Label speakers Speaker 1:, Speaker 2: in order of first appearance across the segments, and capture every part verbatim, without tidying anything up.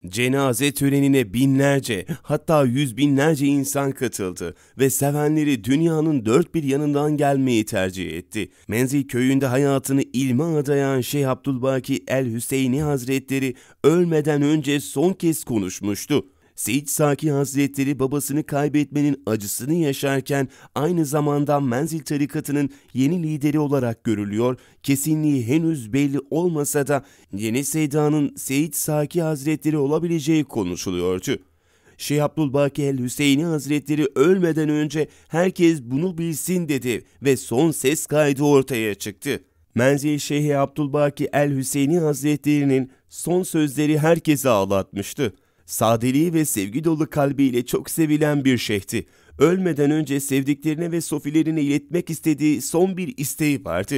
Speaker 1: Cenaze törenine binlerce, hatta yüz binlerce insan katıldı ve sevenleri dünyanın dört bir yanından gelmeyi tercih etti. Menzil köyünde hayatını ilme adayan Şeyh Abdülbaki el-Hüseyni Hazretleri ölmeden önce son kez konuşmuştu. Seyyid Saki Hazretleri babasını kaybetmenin acısını yaşarken aynı zamanda Menzil tarikatının yeni lideri olarak görülüyor, kesinliği henüz belli olmasa da yeni Seyda'nın Seyyid Saki Hazretleri olabileceği konuşuluyordu. Şeyh Abdülbaki el-Hüseyni Hazretleri ölmeden önce herkes bunu bilsin dedi ve son ses kaydı ortaya çıktı. Menzil Şeyh Abdülbaki el-Hüseyni Hazretleri'nin son sözleri herkesi ağlatmıştı. Sadeliği ve sevgi dolu kalbiyle çok sevilen bir şeyhti. Ölmeden önce sevdiklerine ve sofilerine iletmek istediği son bir isteği vardı.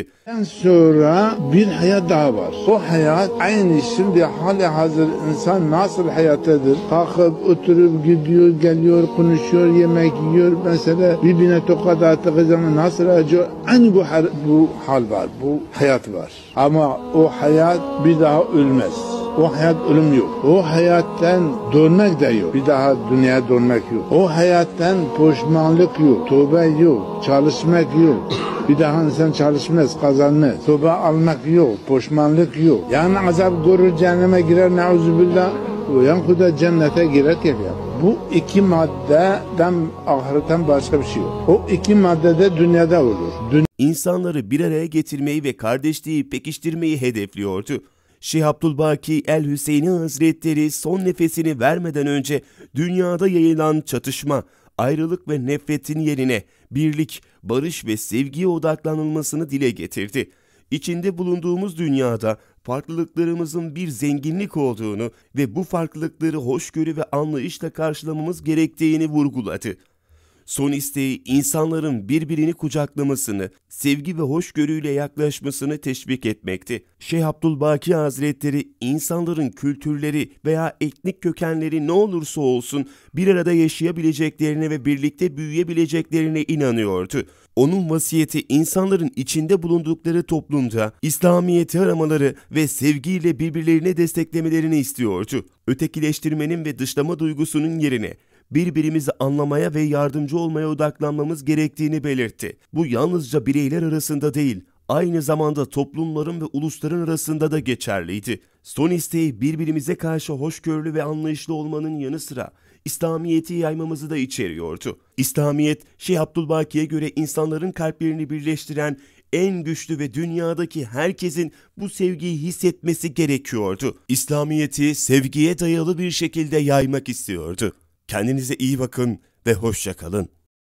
Speaker 2: Sonra bir hayat daha var. O hayat aynı şimdi hali hazır insan nasıl hayattadır? Kalkıp oturup gidiyor, geliyor, konuşuyor, yemek yiyor. Mesela birbirine tokat attığı zaman nasıl acıyor? Aynı bu, bu hal var, bu hayat var. Ama o hayat bir daha ölmez. O hayat ölüm yok. O hayattan dönmek de yok. Bir daha dünyaya dönmek yok. O hayattan pişmanlık yok. Tövbe yok. Çalışmak yok. Bir daha insan çalışmaz, kazanmaz. Tövbe almak yok. Pişmanlık yok. Yani azap görür, cehenneme girer, neuzubillah. Uyan kuda cennete girer tekrar. Bu iki maddeden ahiretten başka bir şey yok. O iki maddede dünyada olur. Dün
Speaker 1: İnsanları bir araya getirmeyi ve kardeşliği pekiştirmeyi hedefliyordu. Şeyh Abdülbaki el-Hüseyni Hazretleri son nefesini vermeden önce dünyada yayılan çatışma, ayrılık ve nefretin yerine birlik, barış ve sevgiye odaklanılmasını dile getirdi. İçinde bulunduğumuz dünyada farklılıklarımızın bir zenginlik olduğunu ve bu farklılıkları hoşgörü ve anlayışla karşılamamız gerektiğini vurguladı. Son isteği insanların birbirini kucaklamasını, sevgi ve hoşgörüyle yaklaşmasını teşvik etmekti. Şeyh Abdülbaki Hazretleri insanların kültürleri veya etnik kökenleri ne olursa olsun bir arada yaşayabileceklerine ve birlikte büyüyebileceklerine inanıyordu. Onun vasiyeti insanların içinde bulundukları toplumda İslamiyet'i aramaları ve sevgiyle birbirlerini desteklemelerini istiyordu. Ötekileştirmenin ve dışlama duygusunun yerine birbirimizi anlamaya ve yardımcı olmaya odaklanmamız gerektiğini belirtti. Bu yalnızca bireyler arasında değil, aynı zamanda toplumların ve ulusların arasında da geçerliydi. Son isteği birbirimize karşı hoşgörülü ve anlayışlı olmanın yanı sıra İslamiyet'i yaymamızı da içeriyordu. İslamiyet, Şeyh Abdülbaki'ye göre insanların kalplerini birleştiren en güçlü ve dünyadaki herkesin bu sevgiyi hissetmesi gerekiyordu. İslamiyet'i sevgiye dayalı bir şekilde yaymak istiyordu. Kendinize iyi bakın ve hoşça kalın.